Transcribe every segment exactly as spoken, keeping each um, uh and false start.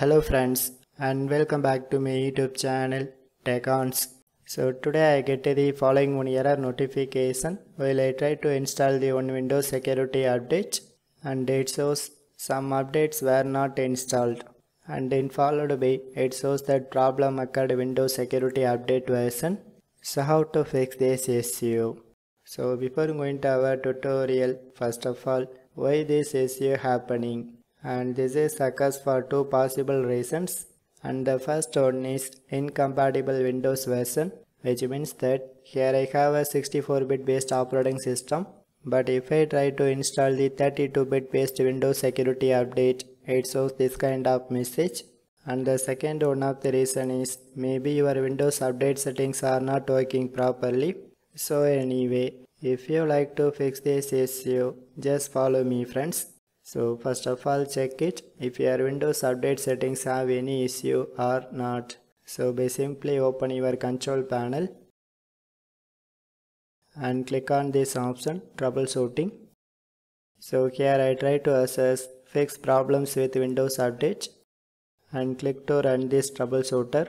Hello friends and welcome back to my YouTube channel Tech-ons. So today I get the following one error notification while I try to install the one Windows security update, and it shows some updates were not installed, and then followed by it shows that problem occurred Windows security update version. So how to fix this issue? So before going to our tutorial, first of all, why this issue happening? And this is occurs for two possible reasons, and the first one is incompatible Windows version, which means that here I have a sixty-four bit based operating system, but if I try to install the thirty-two bit based Windows security update, it shows this kind of message. And the second one of the reason is maybe your Windows update settings are not working properly. So anyway, if you like to fix this issue, just follow me friends. So first of all, check it if your Windows update settings have any issue or not. So by simply open your control panel and click on this option troubleshooting. So here I try to assess fix problems with Windows update and click to run this troubleshooter.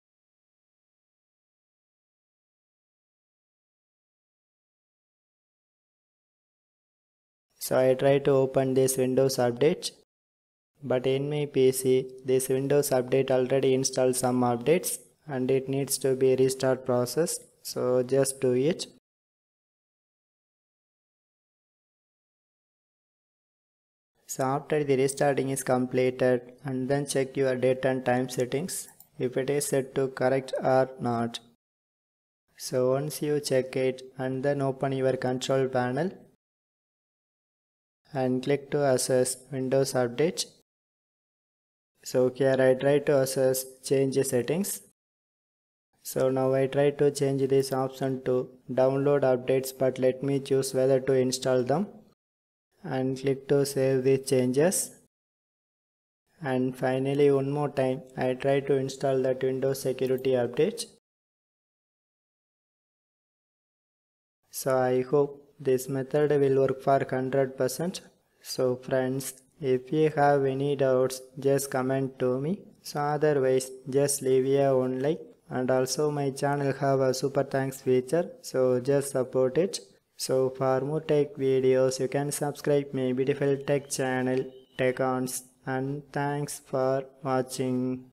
So I try to open this Windows update, but in my P C this Windows update already installed some updates and it needs to be restart process. So just do it. So after the restarting is completed, and then check your date and time settings if it is set to correct or not. So once you check it, and then open your control panel and click to assess Windows update. So here I try to assess change settings. So now I try to change this option to download updates, but let me choose whether to install them and click to save these changes. And finally one more time I try to install that Windows security update. So I hope this method will work for one hundred percent. So friends, if you have any doubts, just comment to me. So otherwise, just leave a one like, and also my channel have a super thanks feature, so just support it. So for more tech videos, you can subscribe my beautiful tech channel Tech-ons, and thanks for watching.